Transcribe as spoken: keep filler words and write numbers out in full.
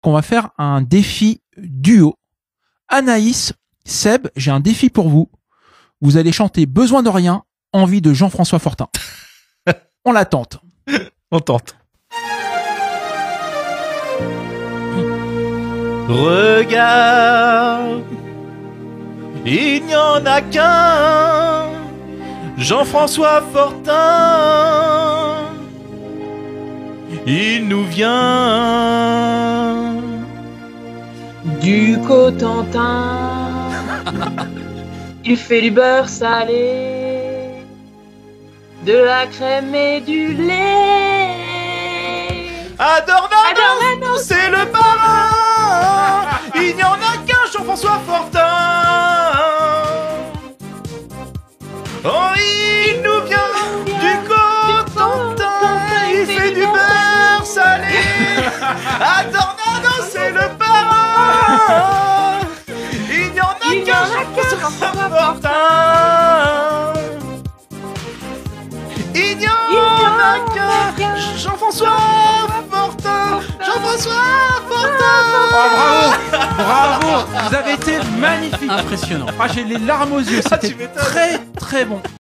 qu'on va faire un défi duo. Anaïs, Seb, j'ai un défi pour vous. Vous allez chanter Besoin de rien, envie de Jean-François Fortin. On la tente. On tente. Regarde, il n'y en a qu'un, Jean-François Fortin. Il nous vient du Cotentin. Il fait du beurre salé, de la crème et du lait. Adornano, c'est le parrain. Il n'y en a qu'un, Jean-François Fortin. Oh, il nous vient du Cotentin. Il fait du beurre salé. Adornano, c'est le parrain. Il n'y en a qu'un, Jean-François Fortin. Il n'y en a qu'un, Jean-François Fortin. Jean-François Fortin. Oh, bravo, bravo, vous avez été magnifique. Impressionnant. Ah, j'ai les larmes aux yeux, Ah, c'était tu m'étonnes. très très bon.